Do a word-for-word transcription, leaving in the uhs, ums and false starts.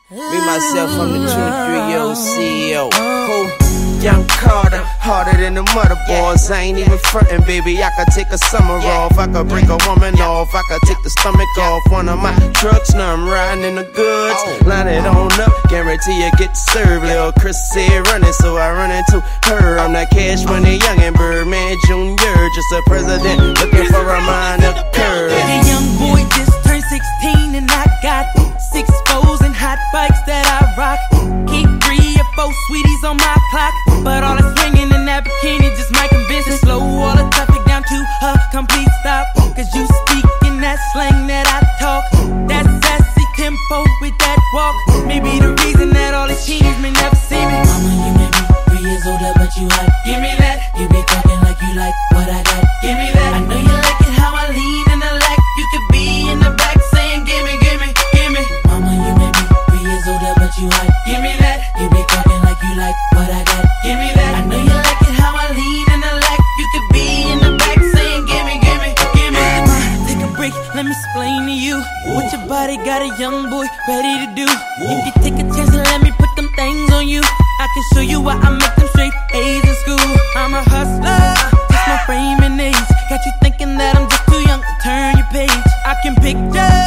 Me, myself, I'm the two three oh C E O. Who? Young Carter, harder than the mother boys. I ain't even frontin', baby. I could take a summer off. I could break a woman off. I could take the stomach off one of my trucks. Now I'm riding in the goods. Line it on up, guarantee you get served. Lil' Chris said running, so I run into her. I'm that Cash Money youngin' Birdman Junior Just a president looking for a minor curve. A young boy just turned sixteen and I got six foes and hot bikes that I rock. Keep three or four sweeties on my clock, but all that's swinging in that bikini just might convince me. Slow all the traffic down to a complete stop, cause you speak in that slang that I talk. That sassy tempo with that walk may be the reason that all these teens may never see me. Mama, you may be three years older, but you hot. Give me that. You be talking like you like what I got. Give me that. I know you like it how I lean in the leg. You could be in the back saying gimme, gimme, gimme. Mama, you may be three years older, but you hot. Give me that. You be talking like you like what I got. Give me that. I know you like it how I lean in the leg. You could be in the back saying gimme, gimme, gimme. Take a break, let me explain to you what your body got a young boy ready to do. If you take a chance and let me put them things on you, I can show you why I make them straight A's in school. I'm a hustler, just my frame and age got you thinking that I'm just too young to turn your page. I can picture